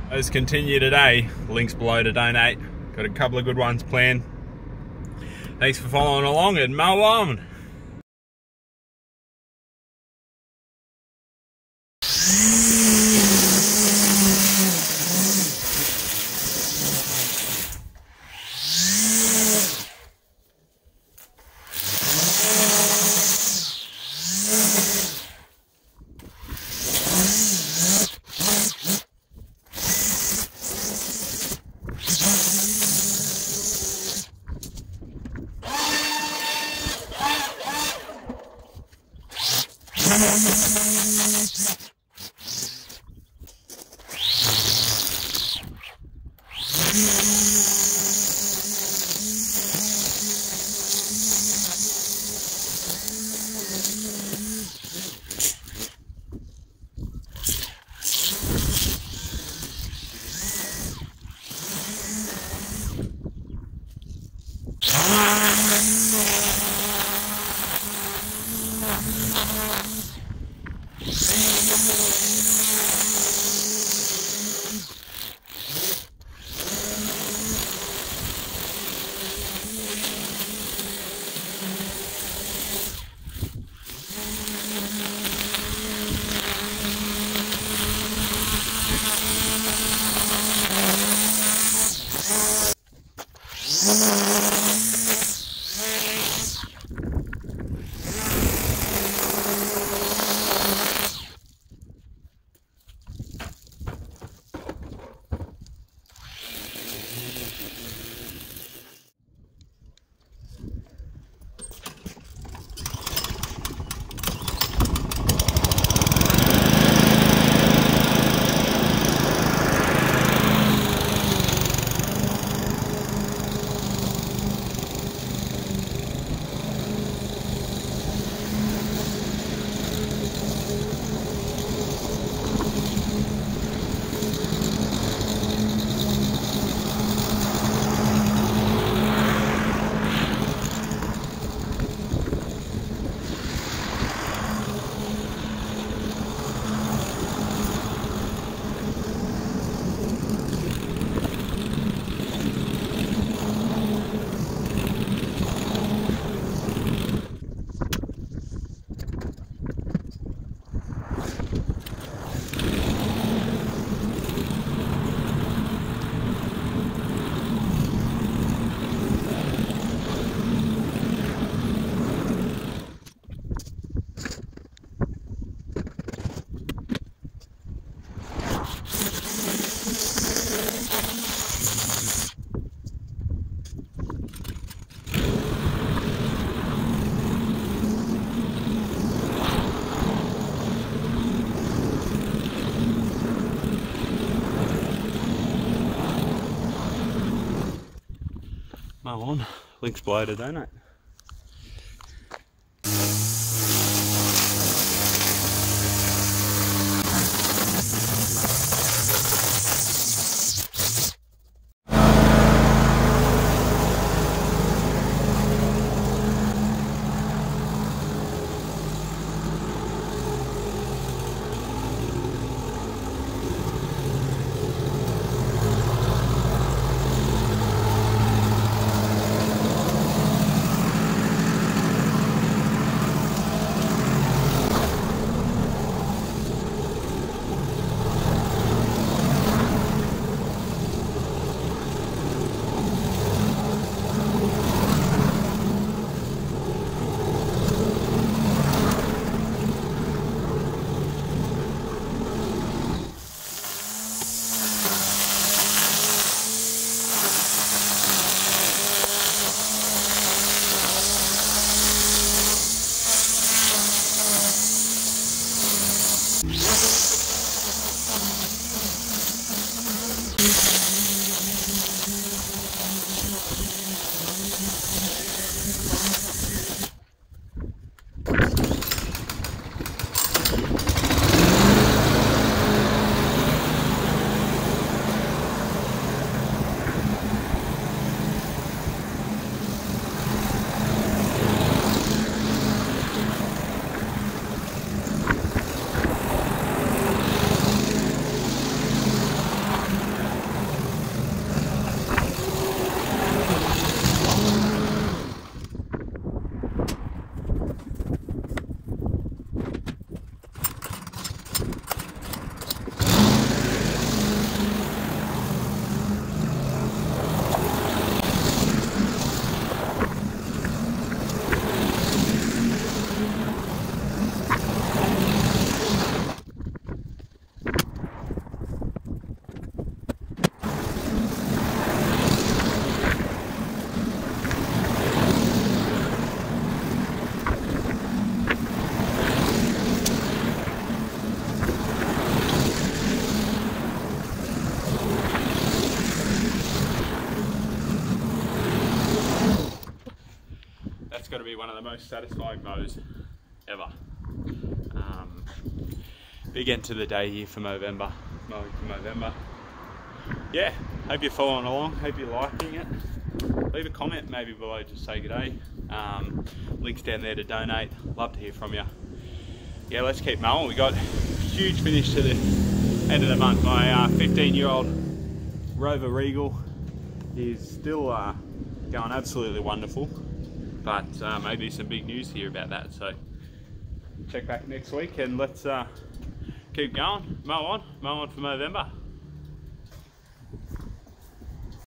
Let's continue today. Links below to donate. Got a couple of good ones planned. Thanks for following along and mow on. Mow on. Links below to donate. one of the most satisfying mows ever. Big end to the day here for Movember, mowing for Movember. Yeah, hope you're following along, hope you're liking it. Leave a comment maybe below, just say good day. Links down there to donate, love to hear from you. Yeah, let's keep mowing. We got a huge finish to the end of the month. My 15-year-old Rover Regal is still going absolutely wonderful, but maybe some big news here about that, so check back next week and let's keep going, mow on for Movember.